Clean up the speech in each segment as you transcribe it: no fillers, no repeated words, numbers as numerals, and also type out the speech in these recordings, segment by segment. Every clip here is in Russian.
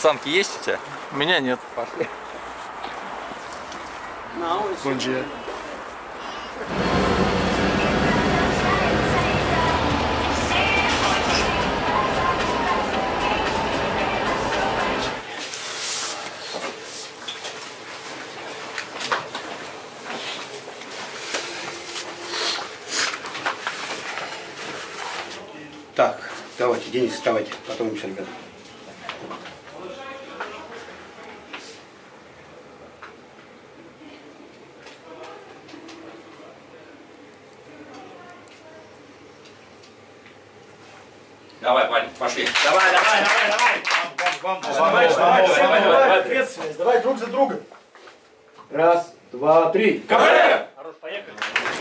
Самки есть у тебя? У меня нет. Пошли. Bom dia. Так, давайте, Денис, вставайте, готовимся, ребята. Давай, парень, пошли. Давай. Давай, ответственность. Давай друг за друга. Раз, два, три. КВ! Хорош, поехали.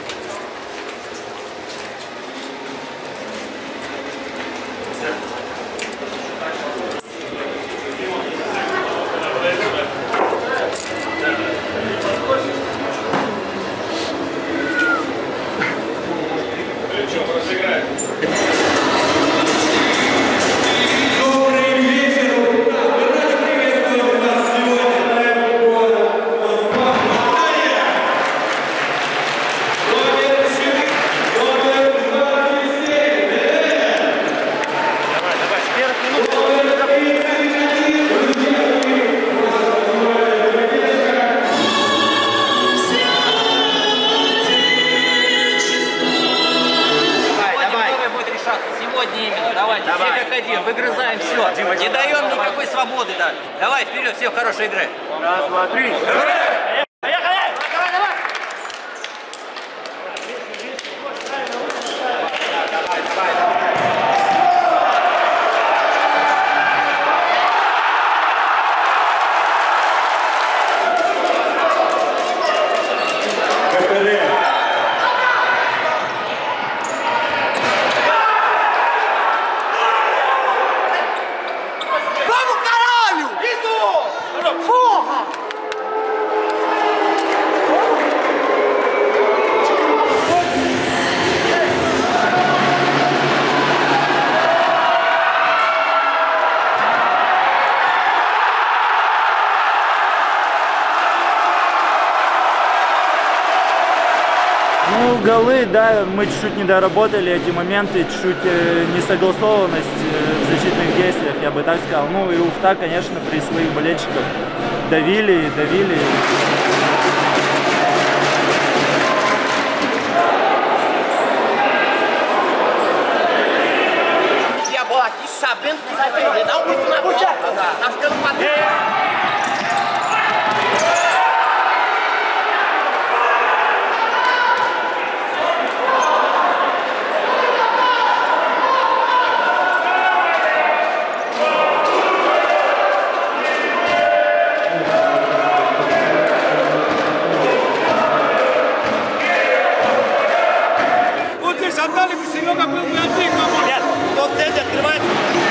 Все как один, выгрызаем все. Не даем никакой свободы, да. Давай, вперед, все, хорошей игры. Раз, два, три. Ну, голы, да, мы чуть-чуть не доработали эти моменты, чуть-чуть несогласованность в защитных действиях, я бы так сказал. Ну и Ухта, конечно, при своих болельщиках давили. E a bola aqui sabendo que vai perder, dá um bico na bola, tá ficando pra dentro. Отдали бы Серега был бы один, Ребят, кто в центре открывается?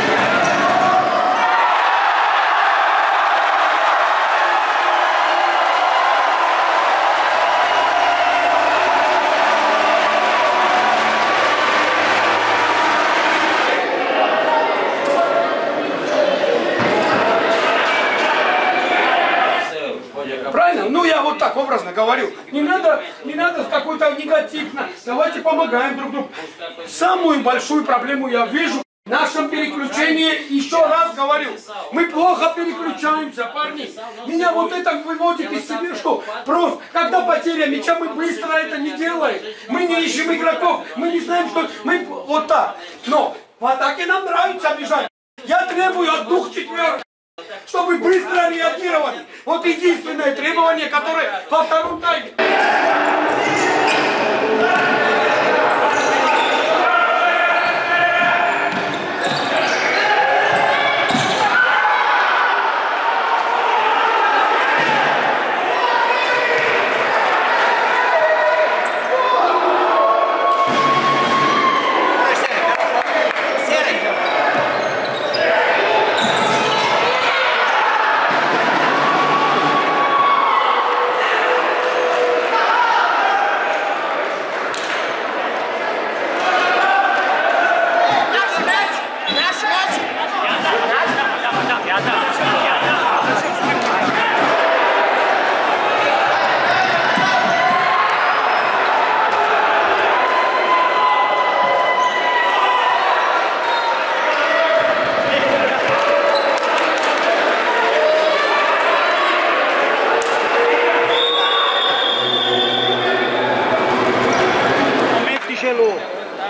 правильно? Ну я вот так образно говорю. Не надо какой-то негативно. Давайте помогаем друг другу. Самую большую проблему я вижу в нашем переключении, еще раз говорю, мы плохо переключаемся, парни. Меня вот это выводит из себя, что просто, когда потеря мяча, мы быстро это не делаем. Мы не ищем игроков, мы не знаем, что мы вот так. Но в атаке нам нравится бежать. Я требую от 2 четверок, чтобы быстро реагировали. Вот единственное требование, которое во втором тайме.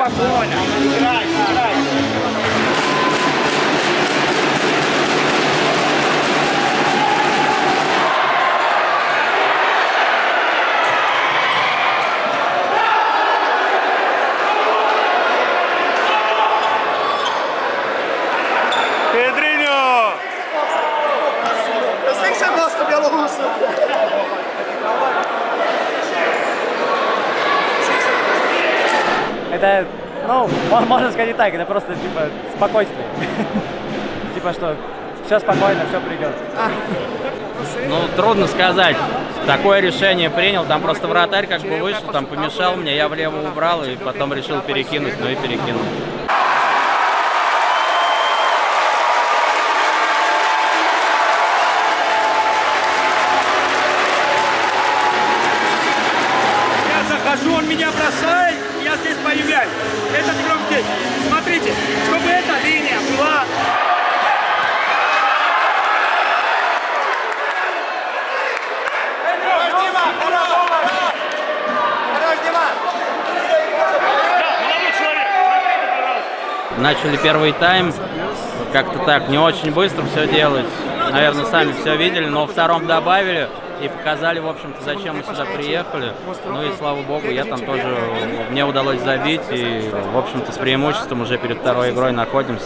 спокойно. Играй, играй. Pedrinho! Eu sei que você gosta bielorrusso. Это, ну, можно сказать и так, это просто, типа, спокойствие. Типа, что все спокойно, все придет. Ну, трудно сказать. Такое решение принял, там просто вратарь как бы вышел, там помешал мне, я влево убрал и потом решил перекинуть, ну и перекинул. Я захожу, он меня бросает, я здесь появляюсь. Этот игрок здесь. Смотрите, чтобы эта линия была... Начали первый тайм, как-то так, не очень быстро все делать. Наверное, сами все видели, но во втором добавили и показали, в общем-то, зачем мы сюда приехали. Ну и слава богу, я там тоже, мне удалось забить, и, в общем-то, с преимуществом уже перед второй игрой находимся.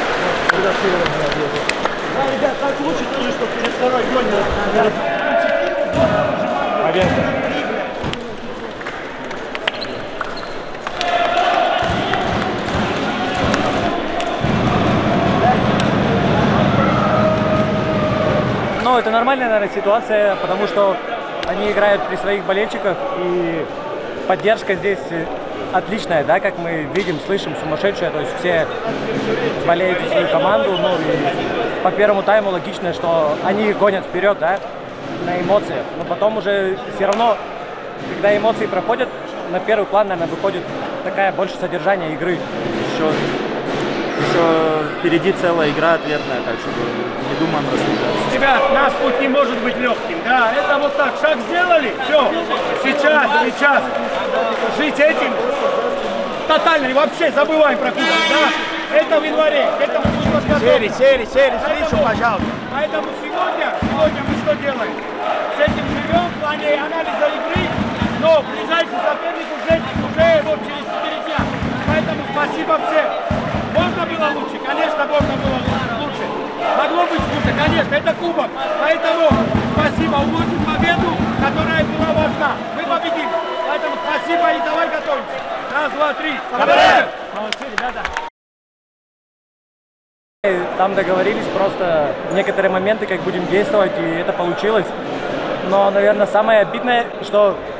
Ребят, так лучше тоже, чтобы перед второй игрой не... Ну, это нормальная, наверное, ситуация, потому что они играют при своих болельщиках, и поддержка здесь отличная, да, как мы видим, слышим, сумасшедшая, то есть все болеют за свою команду, ну, и по первому тайму логично, что они гонят вперед, да, на эмоциях, но потом уже все равно, когда эмоции проходят, на первый план, наверное, выходит такая больше содержание игры. Еще впереди целая игра ответная, так что не думаем расслабляться. Ребят, наш путь не может быть легким, да, это вот так, шаг сделали, все, сейчас, жить этим, тотально, вообще забываем про кубок, да, это в январе, это мы будем подготовлены. Сери, встречу, пожалуйста. Поэтому сегодня мы что делаем? С этим живем в плане анализа игры, но ближайший соперник уже вот через 4 дня, поэтому спасибо всем. Можно было лучше? Конечно, можно было лучше. Могло быть лучше, конечно, это кубок. Поэтому спасибо, увозим победу, которая была важна. Мы победим. Поэтому спасибо и давай готовимся. Раз, два, три. Молодцы, ребята. Там договорились просто некоторые моменты, как будем действовать, и это получилось. Но, наверное, самое обидное, что